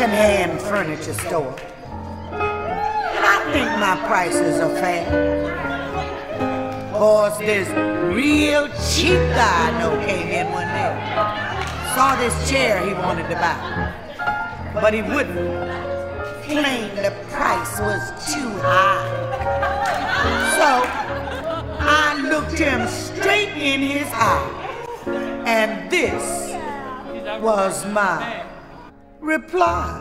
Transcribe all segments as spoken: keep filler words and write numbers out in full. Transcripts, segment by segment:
second-hand furniture store. And I think my prices are fair. Of course, this real cheap guy I know came in one day. Saw this chair he wanted to buy, but he wouldn't. Claimed the price was too high. So I looked him straight in his eye, and this was my reply.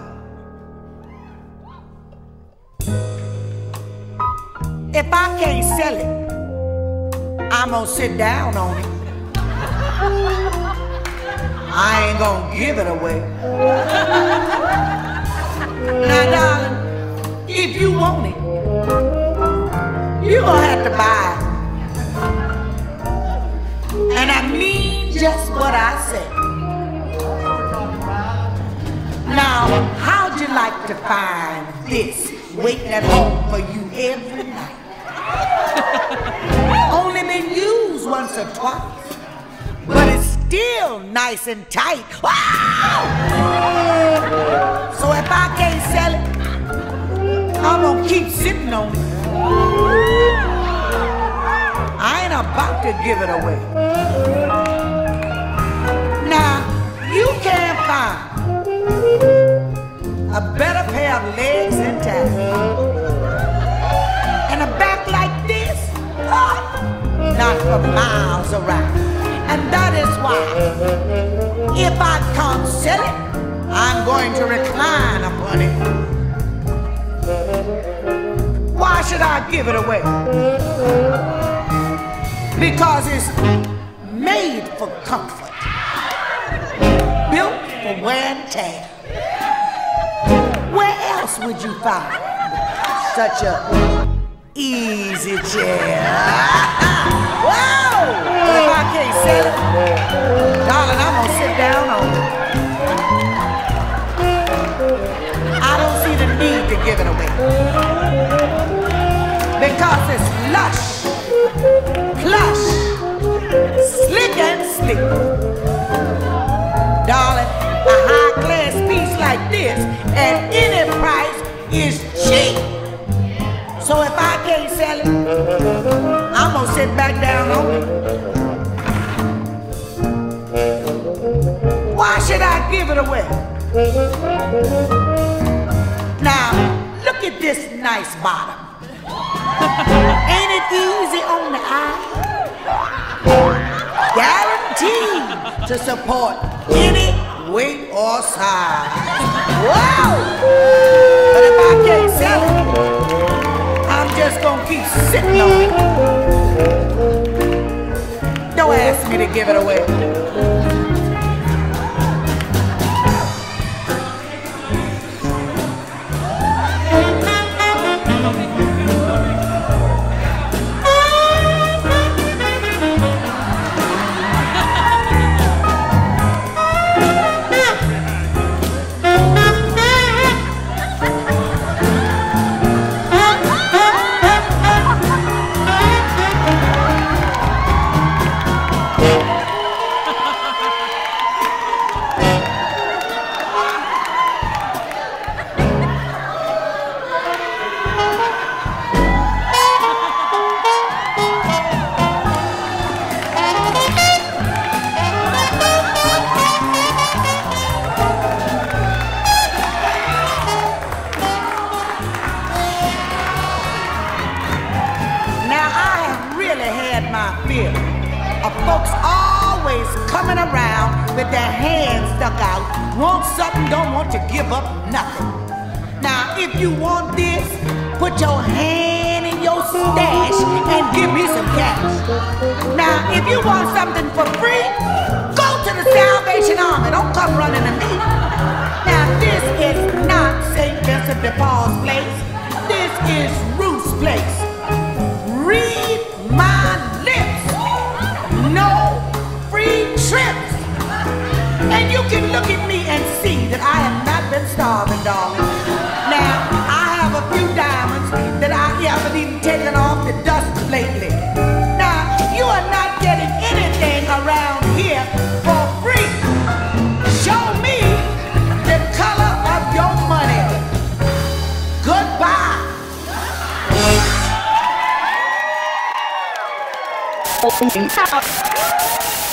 If I can't sell it, I'm gonna sit down on it. I ain't gonna give it away. Now, darling, if you want it, you're gonna have to buy it. And I mean just what I said. Now, how'd you like to find this waiting at home for you every night? Only been used once or twice, but it's still nice and tight. Wow! So if I can't sell it, I'm gonna keep sitting on it. I ain't about to give it away. Now, you can't find a better pair of legs than time. And a back like this, oh, not for miles around. And that is why, if I can't sell it, I'm going to recline upon it. Why should I give it away? Because it's made for comfort, built for wear and tear. Where else would you find such a easy chair? Whoa! But if I can't sell it, darling, I'm gonna sit down on it. I don't see the need to give it away, because it's lush, plush, slick and sleek. Darling, a high-class piece like this at any price is cheap. So if I can't sell it, I'm gonna sit back down on it. Why should I give it away? Now, look at this nice bottom. Ain't it easy on the eye? Guaranteed to support any weight or size. Wow! But if I can't sell it, I'm just gonna keep sitting on it. Don't ask me to give it away. Of folks always coming around with their hands stuck out, want something, don't want to give up nothing. Now, if you want this, put your hand in your stash and give me some cash. Now, if you want something for free, go to the Salvation Army. Don't come running to me. Now, this is not Saint Vincent de Paul's place. This is Ruth's place. Read my lips. No free trips. And you can look at me and see that I have not been starving, darling. Now, I have a few diamonds that I haven't even taken off the dust lately. Now, you are not getting anything around here for free. Show me the color of your Performs.